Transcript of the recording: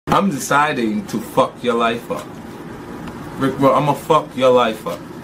I'm deciding to fuck your life up. Rick, bro, I'ma fuck your life up.